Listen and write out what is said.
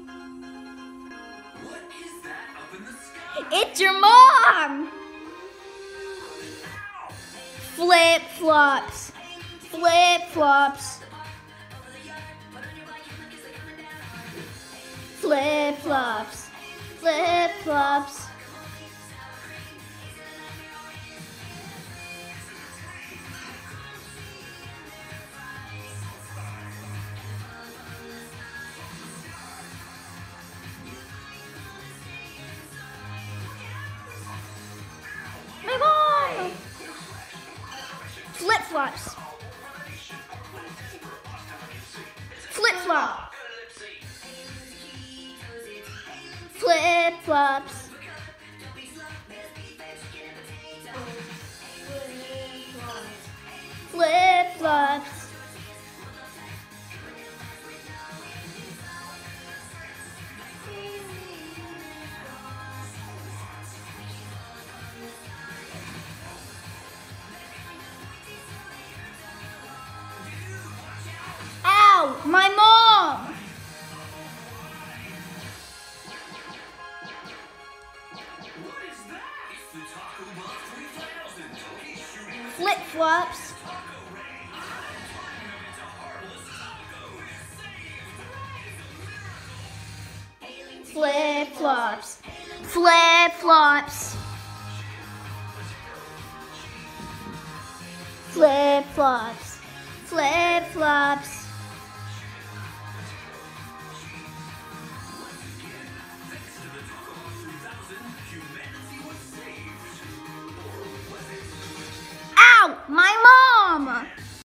What is that up in the sky? It's your mom! Flip-flops. Flip-flops. Flip-flops. Flip-flops. My mom! Flip-flops. Flip-flop. Flip-flops. Flip-flops. Ow! My mom! What is that? It's the Taco Bell 3000. Toki's shooting the Flip-flops. taco ray. Turning them into harmless tacos. Flip-flops. Flip-flops. Flip-flops. Flip-flops.